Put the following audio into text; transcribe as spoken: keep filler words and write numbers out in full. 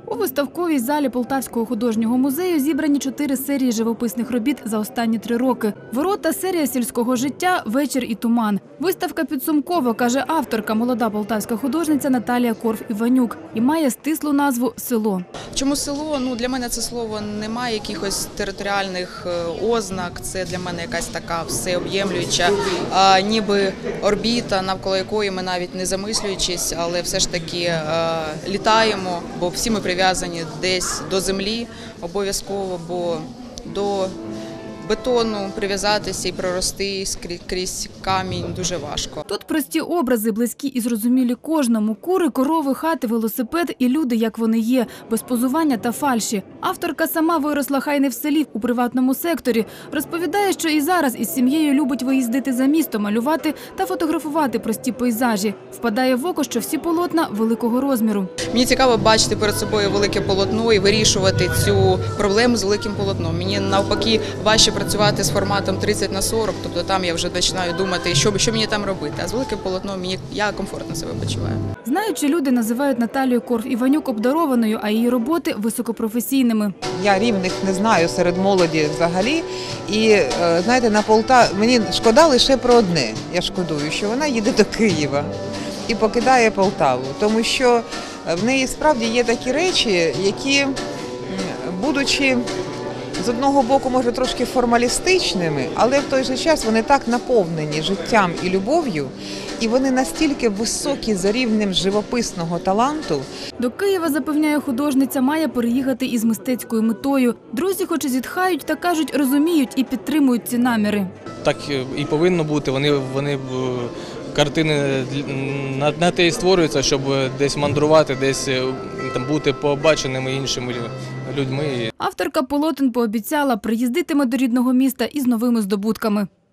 У виставковій залі Полтавського художнього музею зібрані чотири серії живописних робіт за останні три роки. «Ворота», серія сільського життя, «Вечір і туман». Виставка підсумкова, каже авторка, молода полтавська художниця Наталія Корф-Іванюк, і має стислу назву «Село». Чому село? Ну, для мене це слово не має якихось територіальних ознак. Це для мене якась така всеоб'ємлююча, а, ніби орбіта, навколо якої ми навіть не замислюючись, але все ж таки а, літаємо, бо всі ми прив'язані десь до землі обов'язково, бо до бетону прив'язатися і прорости крізь камінь дуже важко. Тут прості образи, близькі і зрозумілі кожному. Кури, корови, хати, велосипед і люди, як вони є, без позування та фальші. Авторка сама виросла хай не в селі, у приватному секторі. Розповідає, що і зараз із сім'єю любить виїздити за місто, малювати та фотографувати прості пейзажі. Впадає в око, що всі полотна великого розміру. Мені цікаво бачити перед собою велике полотно і вирішувати цю проблему з великим полотном. Мені навпаки важче працювати з форматом тридцять на сорок, тобто там я вже починаю думати, що, що мені там робити. А з великим полотном мені, я комфортно себе почуваю. Знаючи люди називають Наталію Корф-Іванюк обдарованою, а її роботи – високопрофесійними. Я рівних не знаю серед молоді взагалі. І, знаєте, на Полтаві мені шкода лише про одне. Я шкодую, що вона їде до Києва і покидає Полтаву. Тому що в неї справді є такі речі, які, будучи з одного боку, може, трошки формалістичними, але в той же час вони так наповнені життям і любов'ю, і вони настільки високі за рівнем живописного таланту. До Києва, запевняє художниця, має переїхати із мистецькою метою. Друзі хоч і зітхають, та кажуть, розуміють і підтримують ці наміри. Так і повинно бути, вони, вони картини на, на те і створюються, щоб десь мандрувати, десь там, бути побаченими іншими людьми. Авторка полотен пообіцяла, приїздитиме до рідного міста із новими здобутками.